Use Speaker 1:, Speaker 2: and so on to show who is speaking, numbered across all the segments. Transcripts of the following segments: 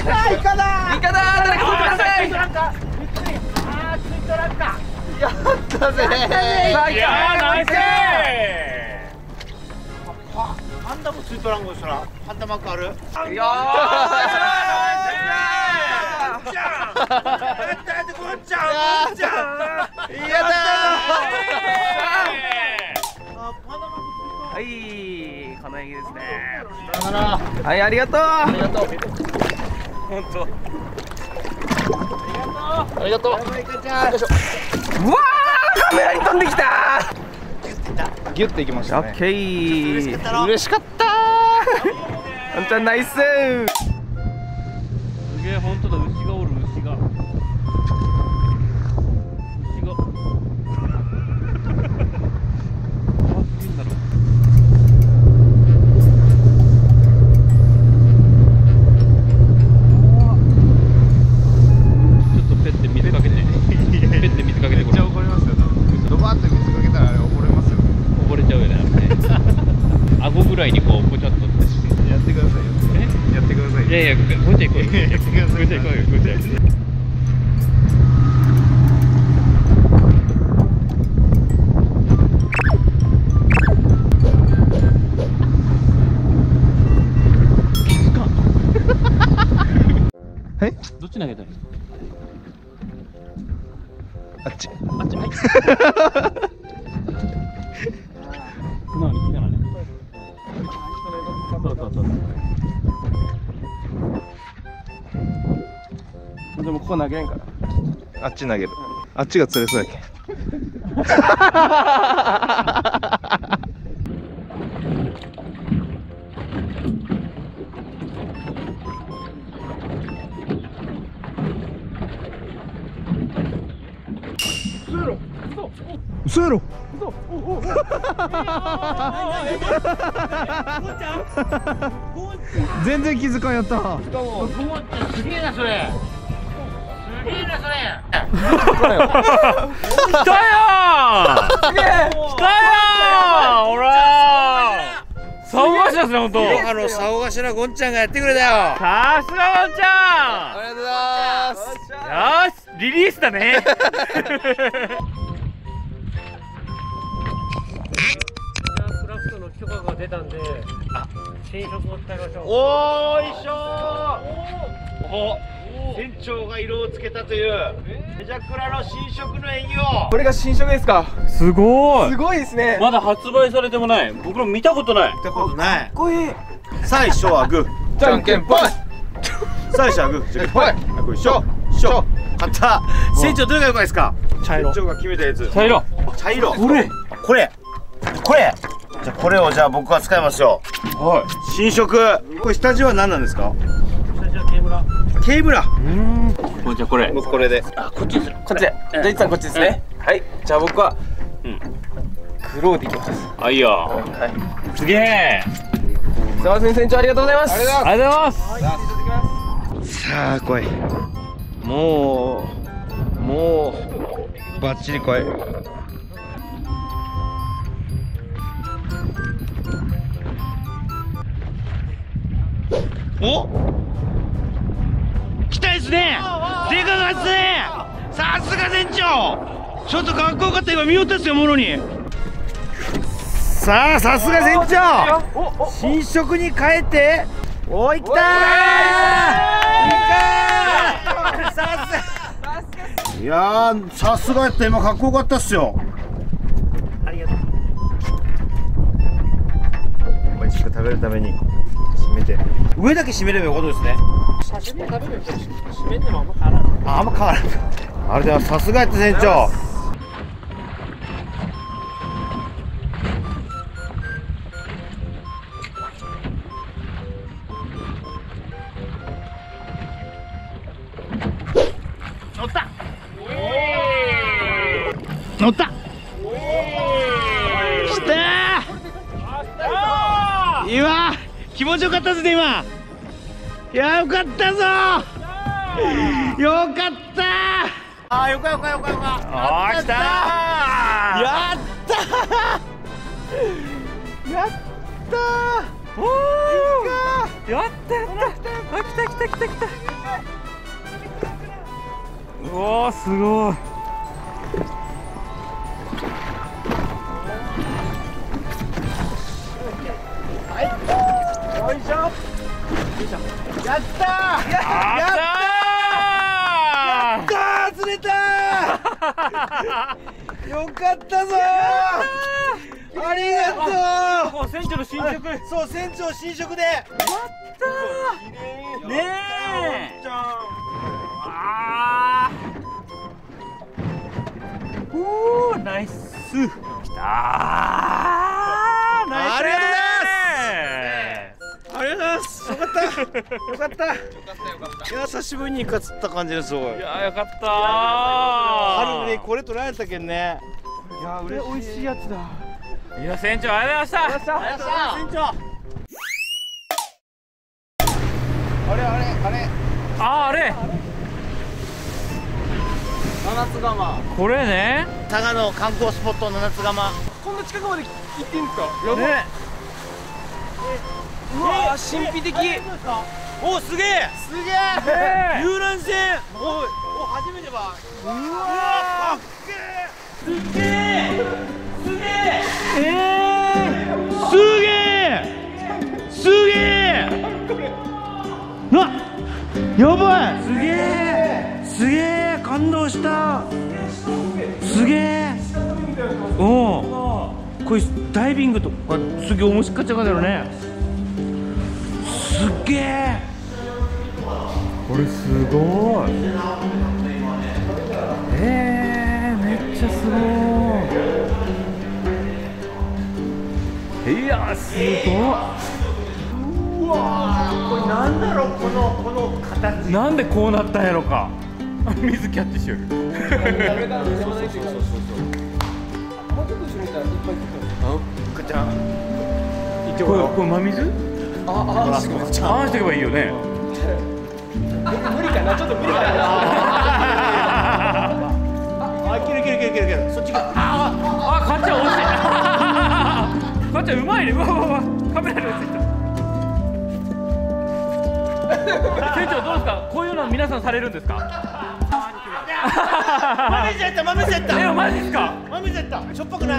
Speaker 1: イカだ。
Speaker 2: イカだ。誰か取ってください。
Speaker 1: なんかびっくり。ああついとらんか。
Speaker 2: やったぜ。
Speaker 3: いやーナイス
Speaker 1: パンダもついとらんごしたらパンダマークある。
Speaker 2: いや
Speaker 1: ゴンちゃん。
Speaker 2: やった
Speaker 4: はい、この演技ですね。
Speaker 2: ー。はい、ありがとう。
Speaker 4: 本当。
Speaker 2: ありがとう。
Speaker 1: バイバイイカちゃん。
Speaker 2: うわー、カメラに飛んできた。ギュッていきましたね。
Speaker 4: オッケー。
Speaker 2: 嬉しかったー。あんちゃんナイス。
Speaker 4: すげえ、本当だ、牛がおる、牛が。牛が。怖すぎんだろ。ちょっとペッて水かけて。ペッて水かけて、これ。
Speaker 2: 怒りますよ。ドバーって水かけたらあれ溺れますよ。
Speaker 4: 溺れちゃうよね、顎ぐらいにこう、ぽちゃっと。
Speaker 2: やってくださいよ。やってくださいよ。
Speaker 4: いやいや、こっち行こうよ。
Speaker 2: やってください。
Speaker 4: こっち行こうよ、こっち行こうよ。
Speaker 2: はい。
Speaker 4: どっち投げたの？
Speaker 2: あっち。
Speaker 4: あっち、はい。素直に来たらね。そうそうそう。
Speaker 2: でもここ投げんから。あっち投げる。あっちが釣れそうやけん。嘘やろ。全然気づかんやった。
Speaker 1: ゴンちゃんすげえなそれ。すげえなそれ。
Speaker 4: 来たよー。来たよー。ほらー。騒がしいですね、本当。
Speaker 1: 竿頭ゴンちゃんがやってくれたよ。
Speaker 4: さすがゴンちゃん。
Speaker 2: ありがとうございます。
Speaker 4: よし、リリースだね。
Speaker 3: クラフトの許可が出たんで、新色を使いましょう。
Speaker 1: おーいしょー。お、船長が色をつけたというメジャクラの新色の演技を。
Speaker 2: これが新色ですか。
Speaker 4: すごい。
Speaker 2: すごいですね。
Speaker 4: まだ発売されてもない。僕ら見たことない。
Speaker 1: 見たことない。
Speaker 2: かっこいい。
Speaker 1: 最初はグー。
Speaker 2: じゃんけんぽい。
Speaker 1: 最初はグー。じゃんけんぽい。
Speaker 2: はい
Speaker 1: あ、これしょ。しょ。勝った。船長どれが良かったですか。
Speaker 2: 茶色
Speaker 1: 船長が決めたやつ。
Speaker 4: 茶色。
Speaker 1: 茶色。
Speaker 4: これ。
Speaker 1: これ。これ。じゃあこれをじゃあ僕は使いますよ。
Speaker 4: は
Speaker 1: 新色。これ下地は何なんですか。
Speaker 3: 下地はケーブラ。
Speaker 1: ケーブラ。
Speaker 4: い。もうじゃあこれ。
Speaker 1: 僕これで。
Speaker 4: あ、こっちにする。
Speaker 2: こっちで。じゃあいつさんこっちですね。はい。じゃあ僕は黒でいきます。
Speaker 4: あ、いいよ。
Speaker 2: はい。
Speaker 4: すげえ。
Speaker 2: すいません、船長ありがとうございます。
Speaker 4: ありがとうございます。
Speaker 2: さあ来い。もうバッチリ来い。
Speaker 1: お。来たですね。でかかったね。さすが船長。ちょっとかっこよかった。今見よったっすよものに。さあさすが船長。新色に変えて。おい、来たー。さすが。いやー、さすがやった。今かっこよかったっすよ。ありがとう。美味しく食べるために締めて、上だけ締めればよかったですね。
Speaker 3: 刺身食べると締めんでもあんま変わらない。
Speaker 1: あんま変わらない。ありがとうございます。さすがやった船長。乗った。乗った。きたー。今気持ちよかったですね今。いやよかったぞー。よかったー。あーよかよかよかよか。
Speaker 4: あー、来たー。
Speaker 1: やったー。やったー。おー。
Speaker 4: やったやった。あ、来た来た来た来た。うわー、すごい。
Speaker 1: よいしょ。やったー。やったー。釣れたー。よかったぞー。ありがとう。
Speaker 4: 船長の新色。
Speaker 1: そう、船長新色で。
Speaker 4: やったー。ねえ。あー。おー、ナイス。きたー。ナイス。
Speaker 1: ありがとうございます。ありがとうございます。よかった。よかった。いや、久しぶりにイカ釣った感じです。おい。
Speaker 4: いや、よかったー。
Speaker 1: 春にこれ取られたけんね。いや、嬉しい。美味しいやつだ。
Speaker 4: いや、船長ありがとうございました。
Speaker 1: ありがとうございます。船長。あれ。
Speaker 4: あれ。
Speaker 1: 七つ釜。
Speaker 4: これね。
Speaker 1: 佐賀の観光スポット七つ釜。
Speaker 2: こんな近くまで行っていいんですか？
Speaker 4: ね。
Speaker 2: うわー、神秘的。
Speaker 1: お、すげえ。すげえ。遊覧船。おい、初めてば。うわ、かっけえ。すげえ。すげえ。すげえ。すげえ。な、やばい。すげえ。すげえ。感動した。すげえ。おお。これダイビングとかすげえ面白かったよね。すっげえ。
Speaker 4: これすごい。めっちゃすごい。いや、すごい。
Speaker 1: うわー、これなんだろう、この形。
Speaker 4: なんでこうなったんやろか。水キャッチしよる。
Speaker 1: くちゃん。
Speaker 4: これ真水？ああしていけばいいよね。
Speaker 2: 無理かな、ちょっと無理かな。
Speaker 1: あ、いける。そっちが。
Speaker 4: あ、かっちゃん惜しい。かっちゃんうまいね。うわ、カメラに映った。船長どうですか？こういうの皆さんされるんですか？
Speaker 1: 豆じゃった。
Speaker 4: マジですか？
Speaker 1: 豆じゃった。しょっぱくない。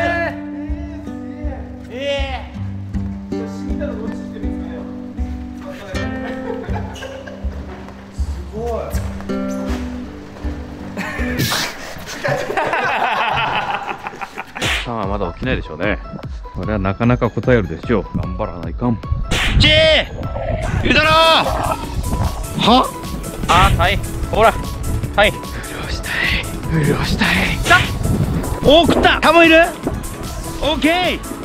Speaker 1: すごい。
Speaker 4: さあ、まだ起きないでしょうね。これはなかなか答えるでしょう。頑張らないかん。
Speaker 1: 言うだろは
Speaker 4: あ、はい。ほら。はい。
Speaker 1: 潤したい。さあ、お、食った。タモいる。オッケー。